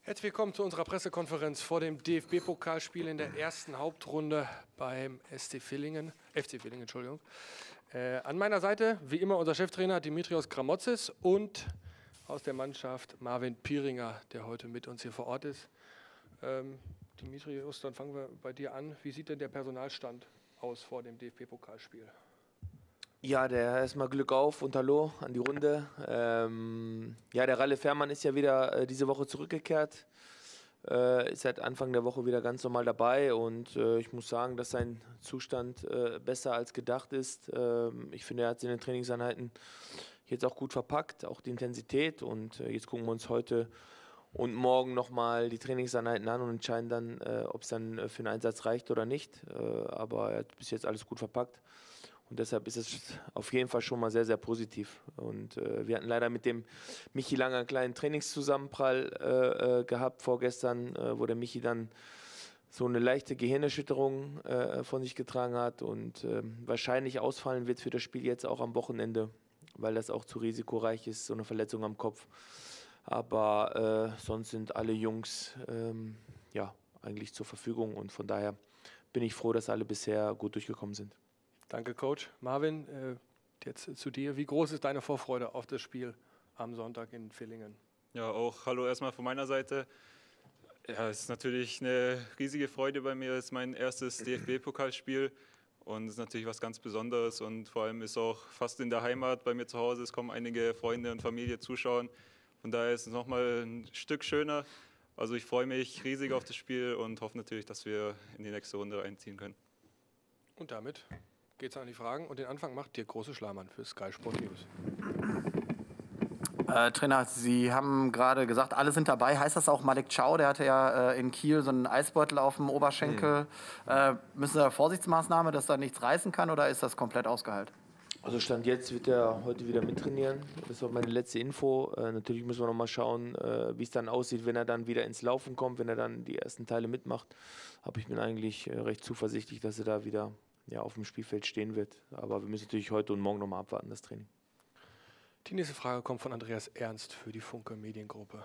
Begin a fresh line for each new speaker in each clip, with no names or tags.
Herzlich willkommen zu unserer Pressekonferenz vor dem DFB-Pokalspiel in der ersten Hauptrunde beim FC Villingen. Entschuldigung. An meiner Seite, wie immer, unser Cheftrainer Dimitrios Gramotzis und aus der Mannschaft Marvin Pieringer, der heute mit uns hier vor Ort ist. Dimitrios, dann fangen wir bei dir an. Wie sieht denn der Personalstand aus vor dem DFB-Pokalspiel?
Ja, erstmal Glück auf und Hallo an die Runde. Der Ralle Fährmann ist ja wieder diese Woche zurückgekehrt. Ist seit Anfang der Woche wieder ganz normal dabei und ich muss sagen, dass sein Zustand besser als gedacht ist. Ich finde, er hat es in den Trainingseinheiten jetzt auch gut verpackt, auch die Intensität, und jetzt gucken wir uns heute und morgen nochmal die Trainingseinheiten an und entscheiden dann, ob es dann für einen Einsatz reicht oder nicht. Aber er hat bis jetzt alles gut verpackt. Und deshalb ist es auf jeden Fall schon mal sehr, sehr positiv. Und wir hatten leider mit dem Michi Lange einen kleinen Trainingszusammenprall gehabt vorgestern, wo der Michi dann so eine leichte Gehirnerschütterung von sich getragen hat und wahrscheinlich ausfallen wird für das Spiel jetzt auch am Wochenende, weil das auch zu risikoreich ist, so eine Verletzung am Kopf. Aber sonst sind alle Jungs eigentlich zur Verfügung, und von daher bin ich froh, dass alle bisher gut durchgekommen sind.
Danke, Coach. Marvin, jetzt zu dir. Wie groß ist deine Vorfreude auf das Spiel am Sonntag in Villingen?
Ja, auch hallo erstmal von meiner Seite. Ja, es ist natürlich eine riesige Freude bei mir. Es ist mein erstes DFB-Pokalspiel und es ist natürlich was ganz Besonderes, und vor allem ist auch fast in der Heimat bei mir zu Hause. Es kommen einige Freunde und Familie zuschauen. Von daher ist es nochmal ein Stück schöner. Also ich freue mich riesig auf das Spiel und hoffe natürlich, dass wir in die nächste Runde einziehen können.
Und damit geht's an die Fragen, und den Anfang macht Dirk Große-Schlamann für Sky Sport News.
Trainer, Sie haben gerade gesagt, alle sind dabei. Heißt das auch, Malik Chow, der hatte ja in Kiel so einen Eisbeutel auf dem Oberschenkel. Müssen da Vorsichtsmaßnahme, dass da nichts reißen kann, oder ist das komplett ausgeheilt?
Also Stand jetzt wird er heute wieder mittrainieren. Das war meine letzte Info. Natürlich müssen wir noch mal schauen, wie es dann aussieht, wenn er dann wieder ins Laufen kommt, wenn er dann die ersten Teile mitmacht. Aber ich bin eigentlich recht zuversichtlich, dass er da wieder auf dem Spielfeld stehen wird. Aber wir müssen natürlich heute und morgen noch mal abwarten, das Training.
Die nächste Frage kommt von Andreas Ernst für die Funke Mediengruppe.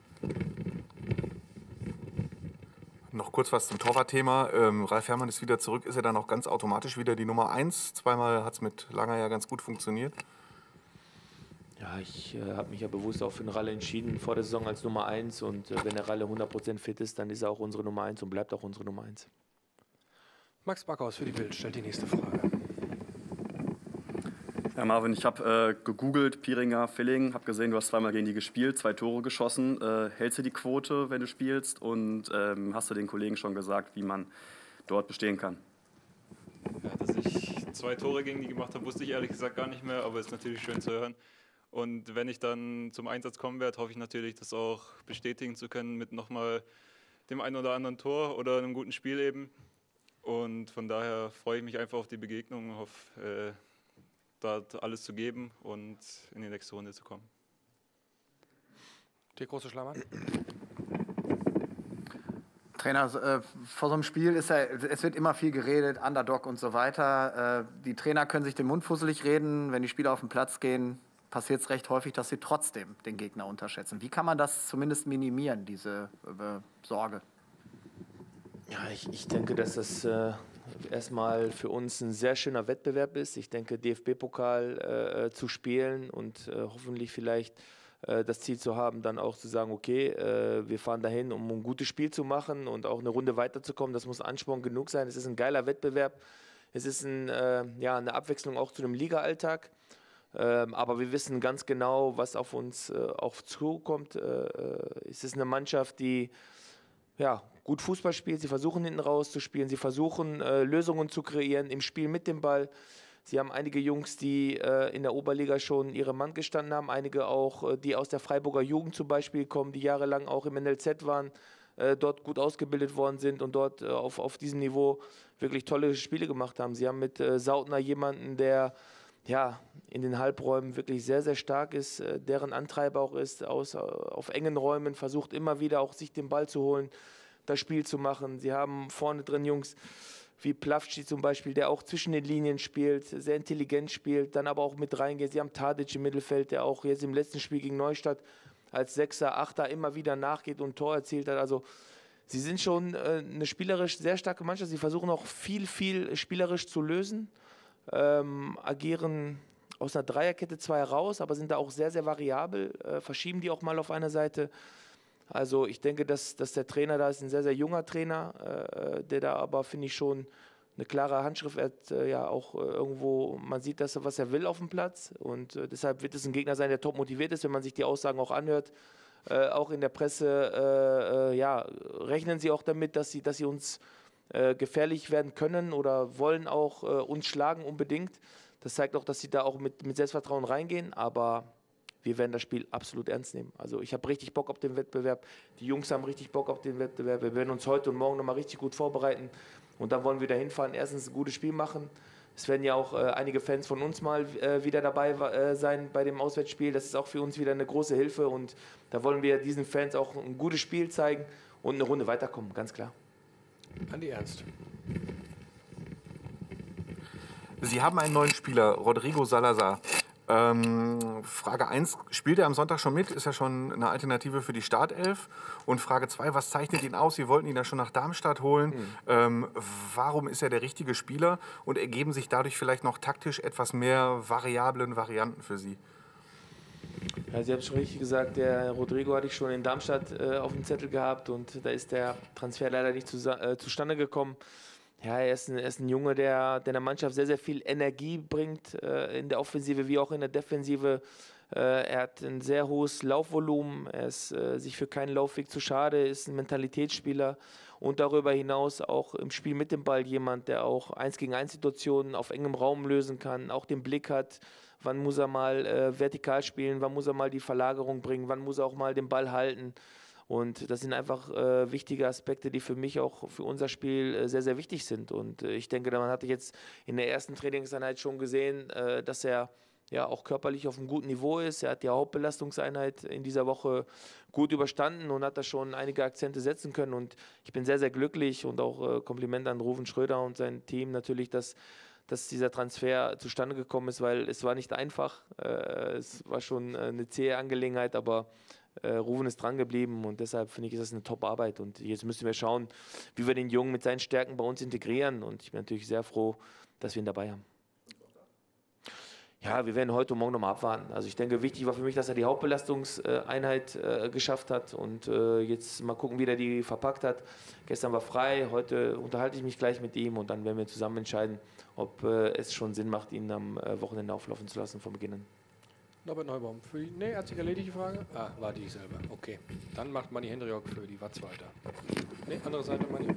Noch kurz was zum Torwartthema. Ralf Herrmann ist wieder zurück. Ist er dann auch ganz automatisch wieder die Nummer 1? Zweimal hat es mit Langer ja ganz gut funktioniert.
Ja, ich habe mich ja bewusst auch für den Ralle entschieden vor der Saison als Nummer 1. Und wenn der Ralle 100% fit ist, dann ist er auch unsere Nummer 1 und bleibt auch unsere Nummer 1.
Max Backhaus für die Bild stellt die nächste Frage.
Ja, Marvin, ich habe gegoogelt, Pieringer, Villingen, habe gesehen, du hast zweimal gegen die gespielt, 2 Tore geschossen. Hältst du die Quote, wenn du spielst, und hast du den Kollegen schon gesagt, wie man dort bestehen kann?
Ja, dass ich 2 Tore gegen die gemacht habe, wusste ich ehrlich gesagt gar nicht mehr, aber es ist natürlich schön zu hören. Und wenn ich dann zum Einsatz kommen werde, hoffe ich natürlich, das auch bestätigen zu können mit nochmal dem einen oder anderen Tor oder einem guten Spiel eben. Und von daher freue ich mich einfach auf die Begegnung, hoffe, dort alles zu geben und in die nächste Runde zu kommen.
Dirk Große-Schlamann.
Trainer, vor so einem Spiel es wird immer viel geredet, Underdog und so weiter. Die Trainer können sich den Mund fusselig reden. Wenn die Spieler auf den Platz gehen, passiert es recht häufig, dass sie trotzdem den Gegner unterschätzen. Wie kann man das zumindest minimieren, diese Sorge?
Ja, ich denke, dass das erstmal für uns ein sehr schöner Wettbewerb ist. Ich denke, DFB-Pokal zu spielen und hoffentlich vielleicht das Ziel zu haben, dann auch zu sagen, okay, wir fahren dahin, um ein gutes Spiel zu machen und auch eine Runde weiterzukommen. Das muss Ansporn genug sein. Es ist ein geiler Wettbewerb. Es ist eine Abwechslung auch zu dem Liga-Alltag. Aber wir wissen ganz genau, was auf uns auch zukommt. Es ist eine Mannschaft, die gut Fußball spielt. Sie versuchen hinten raus zu spielen. Sie versuchen Lösungen zu kreieren im Spiel mit dem Ball. Sie haben einige Jungs, die in der Oberliga schon ihre Mann gestanden haben. Einige auch, die aus der Freiburger Jugend zum Beispiel kommen, die jahrelang auch im NLZ waren, dort gut ausgebildet worden sind und dort auf diesem Niveau wirklich tolle Spiele gemacht haben. Sie haben mit Sautner jemanden, der in den Halbräumen wirklich sehr, sehr stark ist, deren Antreiber auch ist, auf engen Räumen, versucht immer wieder auch sich den Ball zu holen, das Spiel zu machen. Sie haben vorne drin Jungs wie Plavci zum Beispiel, der auch zwischen den Linien spielt, sehr intelligent spielt, dann aber auch mit reingeht. Sie haben Tadic im Mittelfeld, der auch jetzt im letzten Spiel gegen Neustadt als Sechser, Achter immer wieder nachgeht und ein Tor erzielt hat. Also sie sind schon eine spielerisch sehr starke Mannschaft. Sie versuchen auch viel spielerisch zu lösen, agieren aus einer Dreierkette 2 heraus, aber sind da auch sehr, sehr variabel, verschieben die auch mal auf einer Seite. Also ich denke, dass der Trainer da ist, ein sehr, sehr junger Trainer, der da aber, finde ich, schon eine klare Handschrift hat, ja auch irgendwo, man sieht, was er will auf dem Platz, und deshalb wird es ein Gegner sein, der top motiviert ist, wenn man sich die Aussagen auch anhört. Auch in der Presse ja, rechnen sie auch damit, dass sie uns gefährlich werden können oder wollen auch uns schlagen unbedingt. Das zeigt auch, dass sie da auch mit Selbstvertrauen reingehen, aber wir werden das Spiel absolut ernst nehmen. Also ich habe richtig Bock auf den Wettbewerb, die Jungs haben richtig Bock auf den Wettbewerb, wir werden uns heute und morgen nochmal richtig gut vorbereiten und dann wollen wir da hinfahren, erstens ein gutes Spiel machen. Es werden ja auch einige Fans von uns mal wieder dabei sein bei dem Auswärtsspiel. Das ist auch für uns wieder eine große Hilfe und da wollen wir diesen Fans auch ein gutes Spiel zeigen und eine Runde weiterkommen, ganz klar.
Andi Ernst.
Sie haben einen neuen Spieler, Rodrigo Salazar. Frage 1, spielt er am Sonntag schon mit? Ist er schon eine Alternative für die Startelf? Und Frage 2, was zeichnet ihn aus? Sie wollten ihn ja schon nach Darmstadt holen. Warum ist er der richtige Spieler? Und ergeben sich dadurch vielleicht noch taktisch etwas mehr Varianten für Sie?
Ja, Sie haben schon richtig gesagt, der Rodrigo hatte ich schon in Darmstadt auf dem Zettel gehabt und da ist der Transfer leider nicht zustande gekommen. Ja, er ist ein Junge, der Mannschaft sehr, sehr viel Energie bringt, in der Offensive wie auch in der Defensive. Er hat ein sehr hohes Laufvolumen, er ist sich für keinen Laufweg zu schade, ist ein Mentalitätsspieler und darüber hinaus auch im Spiel mit dem Ball jemand, der auch 1-gegen-1 Situationen auf engem Raum lösen kann, auch den Blick hat, wann muss er mal vertikal spielen, wann muss er mal die Verlagerung bringen, wann muss er auch mal den Ball halten. Und das sind einfach wichtige Aspekte, die für mich auch für unser Spiel sehr, sehr wichtig sind. Und ich denke, man hatte jetzt in der ersten Trainingseinheit schon gesehen, dass er ja auch körperlich auf einem guten Niveau ist. Er hat die Hauptbelastungseinheit in dieser Woche gut überstanden und hat da schon einige Akzente setzen können. Und ich bin sehr, sehr glücklich und auch Kompliment an Ruven Schröder und sein Team natürlich, dass dieser Transfer zustande gekommen ist, weil es war nicht einfach. Es war schon eine zähe Angelegenheit, aber Ruven ist dran geblieben und deshalb finde ich, ist das eine Top-Arbeit. Und jetzt müssen wir schauen, wie wir den Jungen mit seinen Stärken bei uns integrieren. Und ich bin natürlich sehr froh, dass wir ihn dabei haben. Ja, wir werden heute und morgen nochmal abwarten. Also ich denke, wichtig war für mich, dass er die Hauptbelastungseinheit geschafft hat und jetzt mal gucken, wie er die verpackt hat. Gestern war frei, heute unterhalte ich mich gleich mit ihm und dann werden wir zusammen entscheiden, ob es schon Sinn macht, ihn am Wochenende auflaufen zu lassen vom Beginn an.
Norbert Neubaum. Nee, hat sich erledigt die Frage? Ah, war dieselbe. Okay. Dann macht Manni Hendriok für die Watz weiter. Nee, andere Seite, Manni.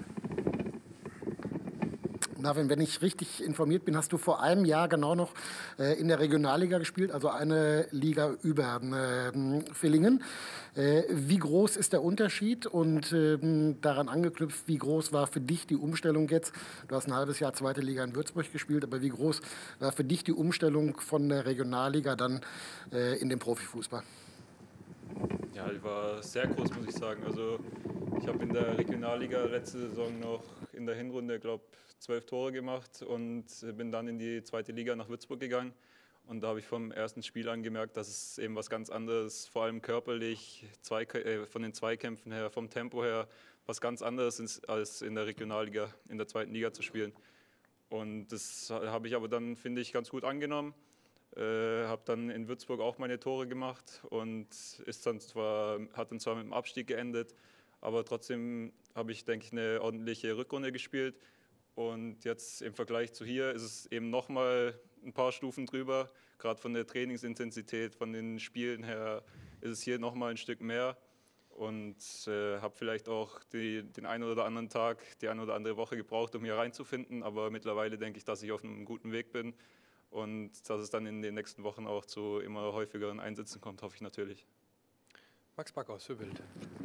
Marvin, wenn ich richtig informiert bin, hast du vor einem Jahr genau noch in der Regionalliga gespielt, also eine Liga über Villingen. Wie groß ist der Unterschied und daran angeknüpft, wie groß war für dich die Umstellung jetzt? Du hast ein halbes Jahr zweite Liga in Würzburg gespielt, aber wie groß war für dich die Umstellung von der Regionalliga dann in den Profifußball?
Ja, die war sehr groß, muss ich sagen. Also ich habe in der Regionalliga letzte Saison noch in der Hinrunde, glaube ich, 12 Tore gemacht und bin dann in die zweite Liga nach Würzburg gegangen. Und da habe ich vom ersten Spiel an gemerkt, dass es eben was ganz anderes, vor allem körperlich, von den Zweikämpfen her, vom Tempo her, was ganz anderes ist, als in der Regionalliga, in der zweiten Liga zu spielen. Und das habe ich aber dann, finde ich, ganz gut angenommen. Habe dann in Würzburg auch meine Tore gemacht und hat dann zwar mit dem Abstieg geendet, aber trotzdem habe ich, denke ich, eine ordentliche Rückrunde gespielt. Und jetzt im Vergleich zu hier ist es eben nochmal ein paar Stufen drüber. Gerade von der Trainingsintensität, von den Spielen her ist es hier nochmal ein Stück mehr. Und habe vielleicht auch den einen oder anderen Tag, die eine oder andere Woche gebraucht, um hier reinzufinden. Aber mittlerweile denke ich, dass ich auf einem guten Weg bin. Und dass es dann in den nächsten Wochen auch zu immer häufigeren Einsätzen kommt, hoffe ich natürlich.
Max Backhaus für Bild.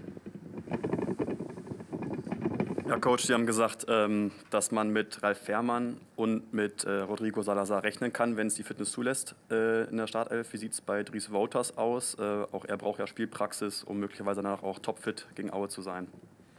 Ja, Coach, Sie haben gesagt, dass man mit Ralf Fährmann und mit Rodrigo Salazar rechnen kann, wenn es die Fitness zulässt in der Startelf. Wie sieht es bei Dries Wouters aus? Auch er braucht ja Spielpraxis, um möglicherweise danach auch topfit gegen Aue zu sein.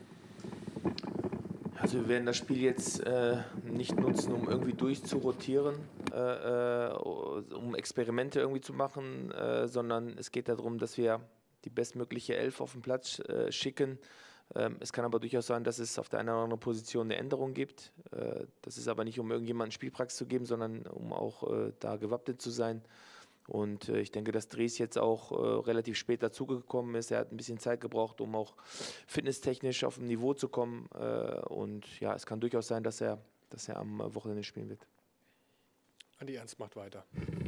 Also wir werden das Spiel jetzt nicht nutzen, um irgendwie durchzurotieren, um Experimente irgendwie zu machen, sondern es geht darum, dass wir die bestmögliche Elf auf den Platz schicken. Es kann aber durchaus sein, dass es auf der einen oder anderen Position eine Änderung gibt. Das ist aber nicht, um irgendjemandem Spielpraxis zu geben, sondern um auch da gewappnet zu sein. Und ich denke, dass Dries jetzt auch relativ spät dazugekommen ist. Er hat ein bisschen Zeit gebraucht, um auch fitnesstechnisch auf ein Niveau zu kommen. Und ja, es kann durchaus sein, dass er am Wochenende spielen wird.
Andi Ernst macht weiter.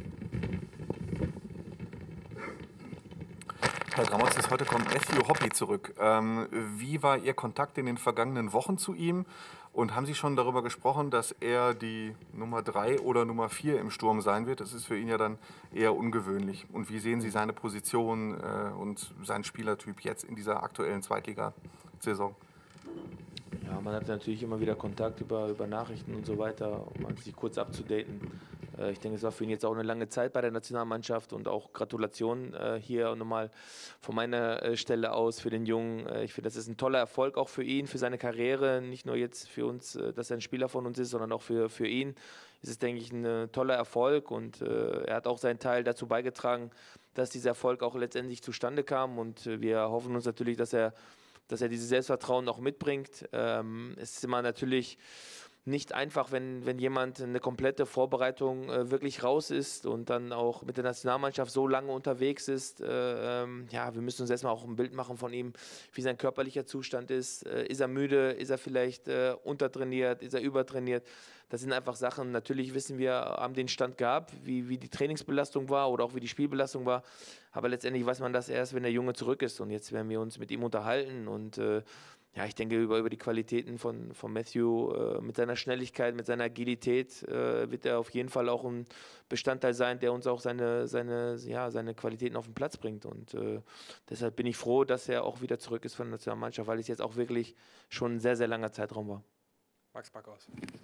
Herr Gramotzes, heute kommt Matthew Hoppe zurück. Wie war Ihr Kontakt in den vergangenen Wochen zu ihm? Und haben Sie schon darüber gesprochen, dass er die Nummer 3 oder Nummer 4 im Sturm sein wird? Das ist für ihn ja dann eher ungewöhnlich. Und wie sehen Sie seine Position und seinen Spielertyp jetzt in dieser aktuellen Zweitligasaison?
Ja, man hat natürlich immer wieder Kontakt über Nachrichten und so weiter, um sich kurz abzudaten. Ich denke, es war für ihn jetzt auch eine lange Zeit bei der Nationalmannschaft und auch Gratulation hier nochmal von meiner Stelle aus für den Jungen. Ich finde, das ist ein toller Erfolg auch für ihn, für seine Karriere. Nicht nur jetzt für uns, dass er ein Spieler von uns ist, sondern auch für ihn. Es ist, denke ich, ein toller Erfolg und er hat auch seinen Teil dazu beigetragen, dass dieser Erfolg auch letztendlich zustande kam. Und wir hoffen uns natürlich, dass er dieses Selbstvertrauen auch mitbringt. Es ist immer natürlich nicht einfach, wenn jemand eine komplette Vorbereitung wirklich raus ist und dann auch mit der Nationalmannschaft so lange unterwegs ist. Ja, wir müssen uns erstmal auch ein Bild machen von ihm, wie sein körperlicher Zustand ist. Ist er müde? Ist er vielleicht untertrainiert? Ist er übertrainiert? Das sind einfach Sachen, natürlich wissen wir, haben den Stand gehabt, wie die Trainingsbelastung war oder auch wie die Spielbelastung war. Aber letztendlich weiß man das erst, wenn der Junge zurück ist. Und jetzt werden wir uns mit ihm unterhalten und ja, ich denke, über die Qualitäten von Matthew, mit seiner Schnelligkeit, mit seiner Agilität, wird er auf jeden Fall auch ein Bestandteil sein, der uns auch seine Qualitäten auf den Platz bringt. Und deshalb bin ich froh, dass er auch wieder zurück ist von der Nationalmannschaft, weil es jetzt auch wirklich schon ein sehr, sehr langer Zeitraum war.
Max Backhaus.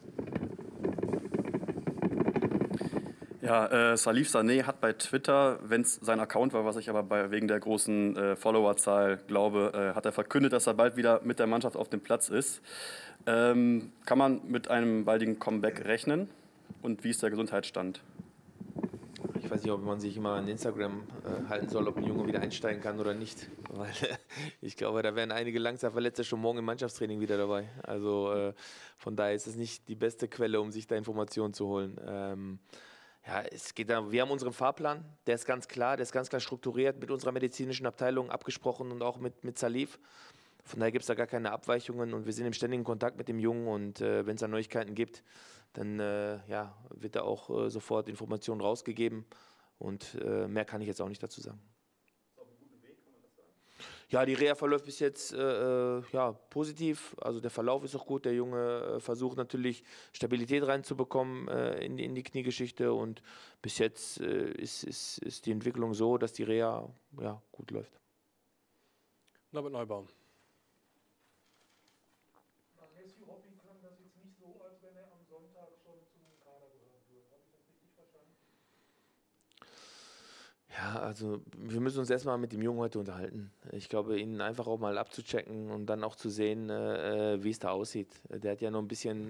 Ja, Salif Sané hat bei Twitter, wenn es sein Account war, was ich aber wegen der großen Followerzahl glaube, hat er verkündet, dass er bald wieder mit der Mannschaft auf dem Platz ist. Kann man mit einem baldigen Comeback rechnen? Und wie ist der Gesundheitsstand?
Ich weiß nicht, ob man sich immer an Instagram halten soll, ob ein Junge wieder einsteigen kann oder nicht. Weil ich glaube, da wären einige Langzeitverletzte schon morgen im Mannschaftstraining wieder dabei. Also von daher ist es nicht die beste Quelle, um sich da Informationen zu holen. Ja, wir haben unseren Fahrplan, der ist ganz klar strukturiert, mit unserer medizinischen Abteilung abgesprochen und auch mit Salif. Von daher gibt es da gar keine Abweichungen und wir sind im ständigen Kontakt mit dem Jungen und wenn es da Neuigkeiten gibt, dann wird da auch sofort Informationen rausgegeben und mehr kann ich jetzt auch nicht dazu sagen. Ja, die Reha verläuft bis jetzt positiv. Also der Verlauf ist auch gut. Der Junge versucht natürlich Stabilität reinzubekommen in die Kniegeschichte und bis jetzt ist die Entwicklung so, dass die Reha gut läuft.
Norbert Neubaum.
Nach Matthew Hoppe klang das jetzt nicht so, als wenn er am Sonntag schon zum Kader gehören würde. Habe ich das richtig verstanden?
Ja, also wir müssen uns erstmal mit dem Jungen heute unterhalten. Ich glaube, ihn einfach auch mal abzuchecken und dann auch zu sehen, wie es da aussieht. Der hat ja noch ein bisschen,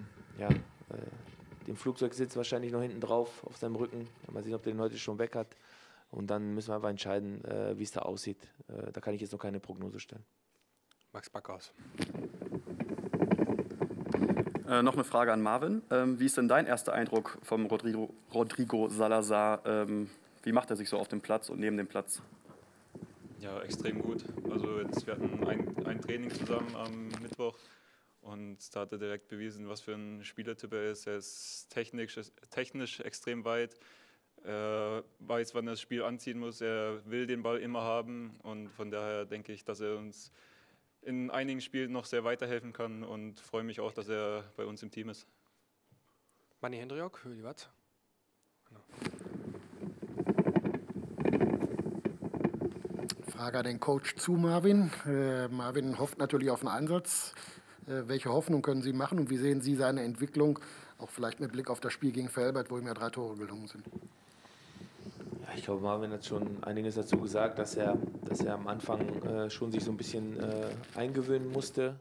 den Flugzeugsitz wahrscheinlich noch hinten drauf auf seinem Rücken. Mal sehen, ob der den heute schon weg hat. Und dann müssen wir einfach entscheiden, wie es da aussieht. Da kann ich jetzt noch keine Prognose stellen.
Max Backhaus.
Noch eine Frage an Marvin. Wie ist denn dein erster Eindruck vom Rodrigo Salazar? Wie macht er sich so auf dem Platz und neben dem Platz?
Ja, extrem gut. Also jetzt, wir hatten ein Training zusammen am Mittwoch und da hat er direkt bewiesen, was für ein Spielertyp er ist. Er ist technisch extrem weit, weiß, wann er das Spiel anziehen muss. Er will den Ball immer haben und von daher denke ich, dass er uns in einigen Spielen noch sehr weiterhelfen kann und freue mich auch, dass er bei uns im Team ist.
Manni Hendriok, für die Watz.
Frage an den Coach zu Marvin. Marvin hofft natürlich auf einen Einsatz. Welche Hoffnung können Sie machen und wie sehen Sie seine Entwicklung, auch vielleicht mit Blick auf das Spiel gegen Velbert, wo ihm ja 3 Tore gelungen sind?
Ja, ich glaube, Marvin hat schon einiges dazu gesagt, dass er am Anfang schon sich so ein bisschen eingewöhnen musste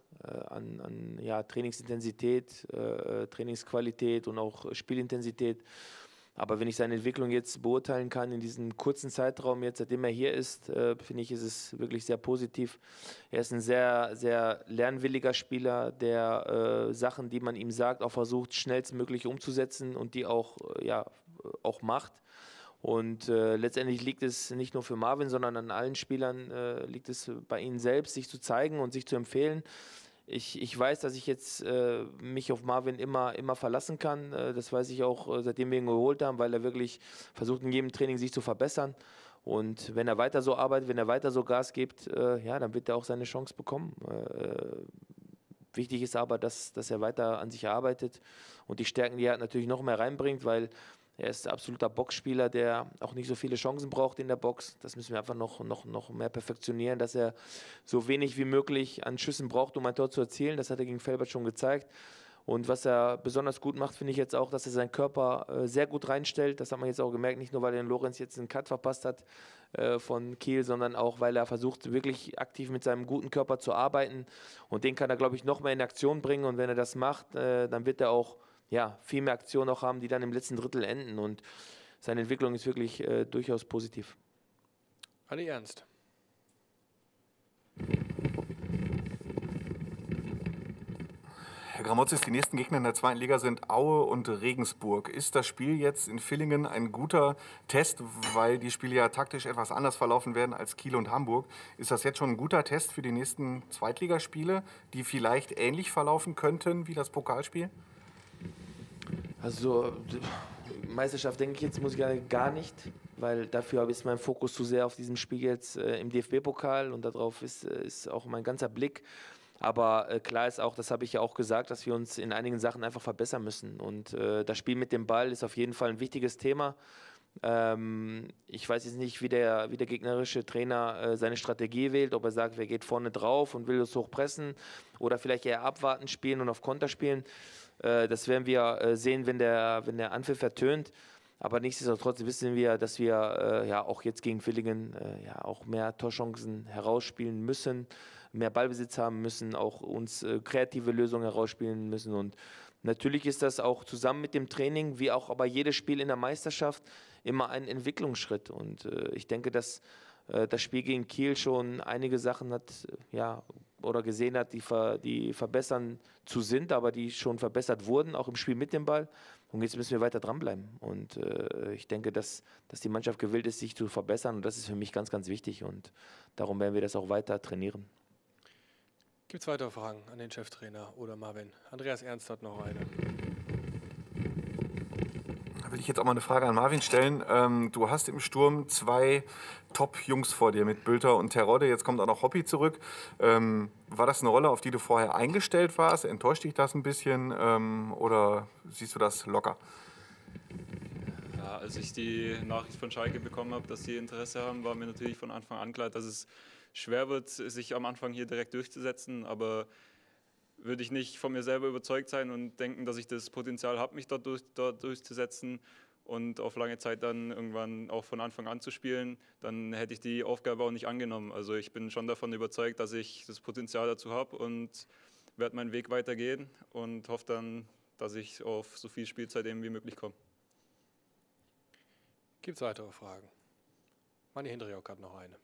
an Trainingsintensität, Trainingsqualität und auch Spielintensität. Aber wenn ich seine Entwicklung jetzt beurteilen kann in diesem kurzen Zeitraum, jetzt seitdem er hier ist, finde ich, ist es wirklich sehr positiv. Er ist ein sehr, sehr lernwilliger Spieler, der Sachen, die man ihm sagt, auch versucht, schnellstmöglich umzusetzen und die auch, auch macht. Und letztendlich liegt es nicht nur für Marvin, sondern an allen Spielern, liegt es bei ihnen selbst, sich zu zeigen und sich zu empfehlen. Ich weiß, dass ich jetzt mich auf Marvin immer verlassen kann. Das weiß ich auch, seitdem wir ihn geholt haben, weil er wirklich versucht, in jedem Training sich zu verbessern. Und wenn er weiter so arbeitet, wenn er weiter so Gas gibt, dann wird er auch seine Chance bekommen. Wichtig ist aber, dass er weiter an sich arbeitet und die Stärken, die er hat, natürlich noch mehr reinbringt, weil er ist ein absoluter Boxspieler, der auch nicht so viele Chancen braucht in der Box. Das müssen wir einfach noch mehr perfektionieren, dass er so wenig wie möglich an Schüssen braucht, um ein Tor zu erzielen. Das hat er gegen Felbert schon gezeigt. Und was er besonders gut macht, finde ich jetzt auch, dass er seinen Körper sehr gut reinstellt. Das hat man jetzt auch gemerkt, nicht nur, weil er den Lorenz jetzt einen Cut verpasst hat von Kiel, sondern auch, weil er versucht, wirklich aktiv mit seinem guten Körper zu arbeiten. Und den kann er, glaube ich, noch mehr in Aktion bringen. Und wenn er das macht, dann wird er auch viel mehr Aktionen auch haben, die dann im letzten Drittel enden. Und seine Entwicklung ist wirklich durchaus positiv.
Andi Ernst.
Herr Gramotzis, die nächsten Gegner in der zweiten Liga sind Aue und Regensburg. Ist das Spiel jetzt in Villingen ein guter Test, weil die Spiele ja taktisch etwas anders verlaufen werden als Kiel und Hamburg? Ist das jetzt schon ein guter Test für die nächsten Zweitligaspiele, die vielleicht ähnlich verlaufen könnten wie das Pokalspiel?
Also Meisterschaft denke ich jetzt, muss ich gar nicht, weil dafür ist mein Fokus zu sehr auf diesem Spiel jetzt im DFB-Pokal und darauf ist auch mein ganzer Blick. Aber klar ist auch, das habe ich ja auch gesagt, dass wir uns in einigen Sachen einfach verbessern müssen. Und das Spiel mit dem Ball ist auf jeden Fall ein wichtiges Thema. Ich weiß jetzt nicht, wie der gegnerische Trainer seine Strategie wählt, ob er sagt, wer geht vorne drauf und will das hochpressen oder vielleicht eher abwarten spielen und auf Konter spielen. Das werden wir sehen, wenn der Anpfiff ertönt. Aber nichtsdestotrotz wissen wir, dass wir auch jetzt gegen Villingen auch mehr Torchancen herausspielen müssen, mehr Ballbesitz haben müssen, auch uns kreative Lösungen herausspielen müssen. Und natürlich ist das auch zusammen mit dem Training, wie auch aber jedes Spiel in der Meisterschaft, immer ein Entwicklungsschritt. Und ich denke, dass das Spiel gegen Kiel schon einige Sachen hat, oder gesehen hat, die verbessern zu sind, aber die schon verbessert wurden, auch im Spiel mit dem Ball. Und jetzt müssen wir weiter dranbleiben. Und ich denke, dass die Mannschaft gewillt ist, sich zu verbessern. Und das ist für mich ganz, ganz wichtig. Und darum werden wir das auch weiter trainieren.
Gibt es weitere Fragen an den Cheftrainer oder Marvin? Andreas Ernst hat noch eine.
Da will ich jetzt auch mal eine Frage an Marvin stellen. Du hast im Sturm 2 Top-Jungs vor dir mit Bülter und Terodde. Jetzt kommt auch noch Hoppy zurück. War das eine Rolle, auf die du vorher eingestellt warst? Enttäuscht dich das ein bisschen oder siehst du das locker?
Ja, als ich die Nachricht von Schalke bekommen habe, dass sie Interesse haben, war mir natürlich von Anfang an klar, dass es schwer wird, sich am Anfang hier direkt durchzusetzen. Aber würde ich nicht von mir selber überzeugt sein und denken, dass ich das Potenzial habe, mich dort durchzusetzen und auf lange Zeit dann irgendwann auch von Anfang an zu spielen, dann hätte ich die Aufgabe auch nicht angenommen. Also ich bin schon davon überzeugt, dass ich das Potenzial dazu habe und werde meinen Weg weitergehen und hoffe dann, dass ich auf so viel Spielzeit eben wie möglich komme.
Gibt es weitere Fragen? Manni Hindriok hat noch eine.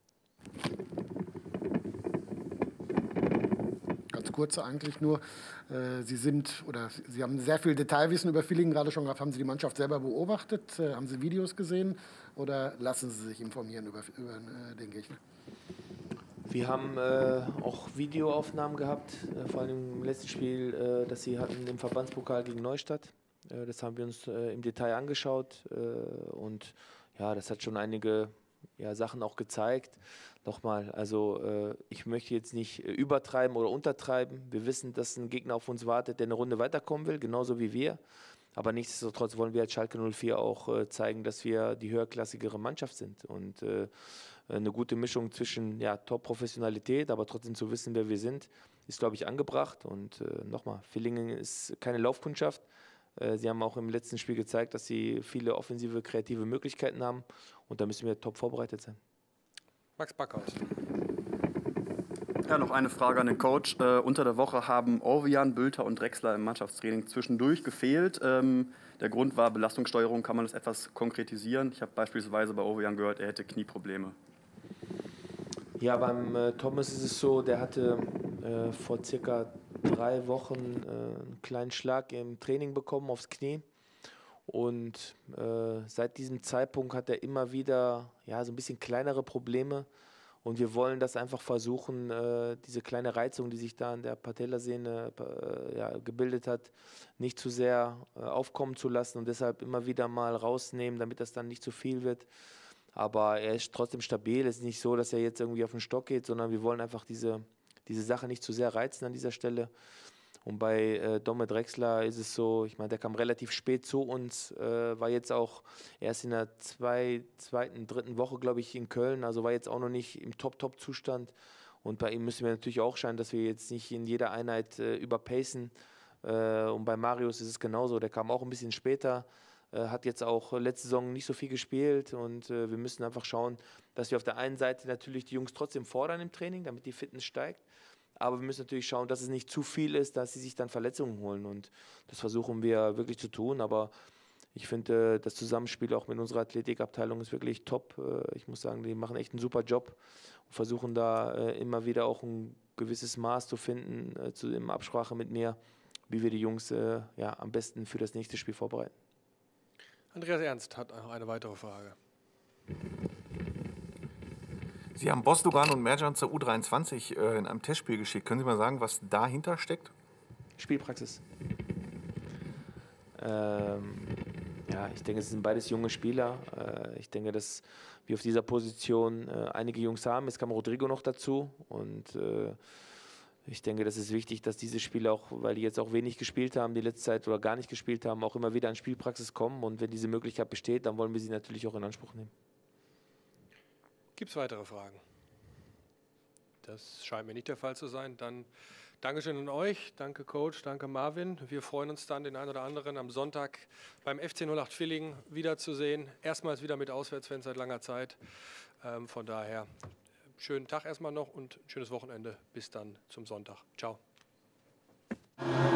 Ganz kurz eigentlich nur, Sie haben sehr viel Detailwissen über Villingen gerade schon gehabt. Haben Sie die Mannschaft selber beobachtet? Haben Sie Videos gesehen oder lassen Sie sich informieren über den Gegner?
Wir haben auch Videoaufnahmen gehabt, vor allem im letzten Spiel, das sie hatten im Verbandspokal gegen Neustadt. Das haben wir uns im Detail angeschaut und das hat schon einige Sachen auch gezeigt. Nochmal, also ich möchte jetzt nicht übertreiben oder untertreiben. Wir wissen, dass ein Gegner auf uns wartet, der eine Runde weiterkommen will, genauso wie wir. Aber nichtsdestotrotz wollen wir als Schalke 04 auch zeigen, dass wir die höherklassigere Mannschaft sind. Und eine gute Mischung zwischen Top-Professionalität, aber trotzdem zu wissen, wer wir sind, ist, glaube ich, angebracht. Und nochmal, Villingen ist keine Laufkundschaft. Sie haben auch im letzten Spiel gezeigt, dass sie viele offensive, kreative Möglichkeiten haben. Und da müssen wir top vorbereitet sein.
Max Backhaus.
Ja, noch eine Frage an den Coach. Unter der Woche haben Orvian, Bülter und Drechsler im Mannschaftstraining zwischendurch gefehlt. Der Grund war Belastungssteuerung. Kann man das etwas konkretisieren? Ich habe beispielsweise bei Orvian gehört, er hätte Knieprobleme.
Ja, beim Thomas ist es so, der hatte vor circa 3 Wochen einen kleinen Schlag im Training bekommen aufs Knie. Und seit diesem Zeitpunkt hat er immer wieder ja, so ein bisschen kleinere Probleme. Und wir wollen das einfach versuchen, diese kleine Reizung, die sich da an der Patellasehne ja, gebildet hat, nicht zu sehr aufkommen zu lassen und deshalb immer wieder mal rausnehmen, damit das dann nicht zu viel wird. Aber er ist trotzdem stabil. Es ist nicht so, dass er jetzt irgendwie auf den Stock geht, sondern wir wollen einfach diese Sache nicht zu sehr reizen an dieser Stelle. Und bei Domme Drechsler ist es so, ich meine, der kam relativ spät zu uns, war jetzt auch erst in der zweiten, dritten Woche, glaube ich, in Köln, also war jetzt auch noch nicht im Top-Zustand. Und bei ihm müssen wir natürlich auch schauen, dass wir jetzt nicht in jeder Einheit überpacen. Und bei Marius ist es genauso, der kam auch ein bisschen später, hat jetzt auch letzte Saison nicht so viel gespielt und wir müssen einfach schauen, dass wir auf der einen Seite natürlich die Jungs trotzdem fordern im Training, damit die Fitness steigt. Aber wir müssen natürlich schauen, dass es nicht zu viel ist, dass sie sich dann Verletzungen holen. Und das versuchen wir wirklich zu tun. Aber ich finde, das Zusammenspiel auch mit unserer Athletikabteilung ist wirklich top. Ich muss sagen, die machen echt einen super Job und versuchen da immer wieder auch ein gewisses Maß zu finden, in Absprache mit mir, wie wir die Jungs ja, am besten für das nächste Spiel vorbereiten.
Andreas Ernst hat noch eine weitere Frage.
Sie haben Bosdogan und Mercan zur U23 in einem Testspiel geschickt. Können Sie mal sagen, was dahinter steckt?
Spielpraxis. Ja, ich denke, es sind beides junge Spieler. Ich denke, dass wir auf dieser Position einige Jungs haben. Jetzt kam Rodrigo noch dazu. Und ich denke, das ist wichtig, dass diese Spieler auch, weil die jetzt auch wenig gespielt haben, die letzte Zeit oder gar nicht gespielt haben, auch immer wieder an Spielpraxis kommen. Und wenn diese Möglichkeit besteht, dann wollen wir sie natürlich auch in Anspruch nehmen.
Gibt es weitere Fragen? Das scheint mir nicht der Fall zu sein. Dann Dankeschön an euch, danke Coach, danke Marvin. Wir freuen uns dann, den einen oder anderen am Sonntag beim FC 08 Villingen wiederzusehen. Erstmals wieder mit Auswärtsfans seit langer Zeit. Von daher schönen Tag erstmal noch und ein schönes Wochenende. Bis dann zum Sonntag. Ciao.